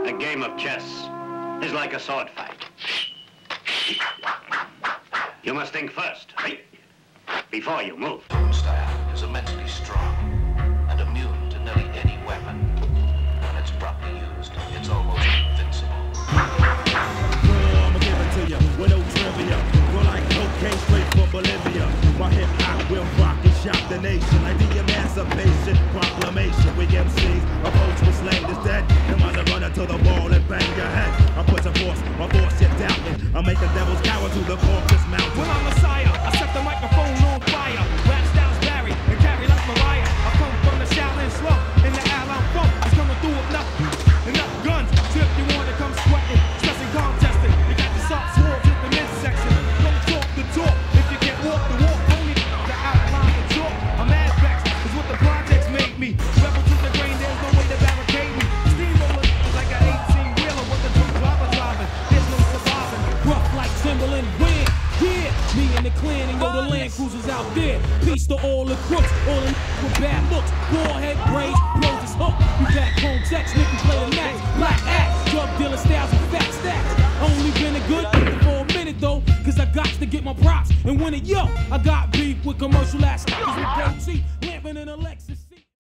A game of chess is like a sword fight. You must think first, before you move. Style is immensely strong and immune to nearly any weapon. When it's properly used, it's almost invincible. I'ma give it to you with no trivia. We're like cocaine straight from Bolivia. My hip hop will rock and shock the nation like the Emancipation Proclamation. We MCs opposed to slang is dead. Come on, run into the wall and bang your head. I put a force, my force you're doubting. I make the devil's cower to the Caucasus Mountain. When I'm Messiah, I set the microphone on fire. Rap styles vary and carry like Mariah. I come from the Shaolin slump in the Allen funk. It's coming through enough guns. So if you want to come sweating, stressing, contesting, you got the soft swords in the midsection. Don't talk the talk if you can't walk the walk. Only the outline the talk. I'm mad vexed is what the projects made me. Rebel to the grain, there's no way to barricade me. Steamroller like an 18-wheeler with the driver driving. There's no surviving. Rough like Timberland wind. Yeah, me and the clan and yo, the Land Cruisers out there. Peace to all the crooks, all the with bad looks. Warhead braids, blows his hook. You back home text, niggas play the max. Black axe, drug dealer styles and fat stacks. Only been a good for a minute though, cause I got to get my props and win it. Yo, I got beef with commercial ass niggas with goatee, lamping in the left.